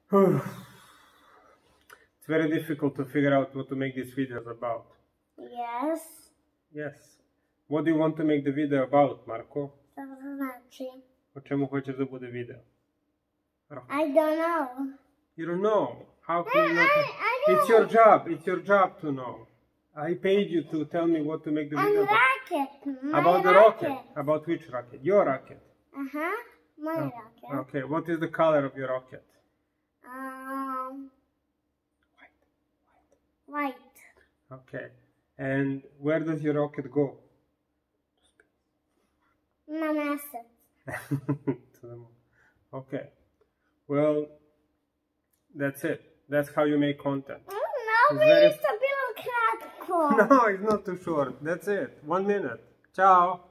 It's very difficult to figure out what to make these videos about. Yes. Yes. What do you want to make the video about, Marko? To znaczy? O czemu хочеш да буде video? I don't know. You don't know. How can you not? I don't It's your job. It's your job to know. I paid you to tell me what to make the video And rocket. My about the rocket. About which rocket? Your rocket. Uh-huh. My rocket. Okay. What is the color of your rocket? White. Okay. And where does your rocket go? На месец. To the moon. Okay. Well, that's it. That's how you make content. No, very- to było kratko. No, it's not too short. That's it. 1 minute. Ciao.